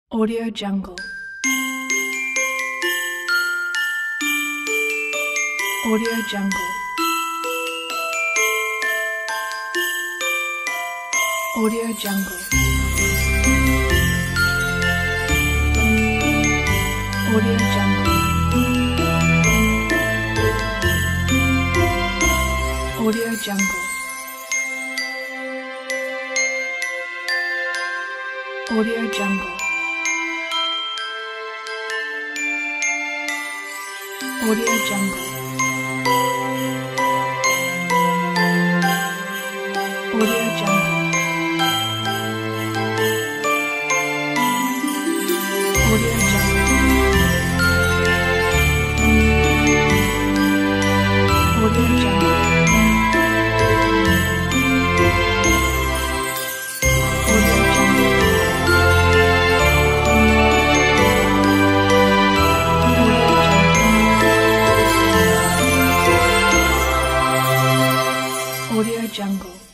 Audio Jungle. Audio Jungle. Audio Jungle. Audio Jungle. Audio Jungle. Audio Jungle. Audio Jungle. Audio Jungle. Audio Jungle. Audio Jungle. Audio Jungle.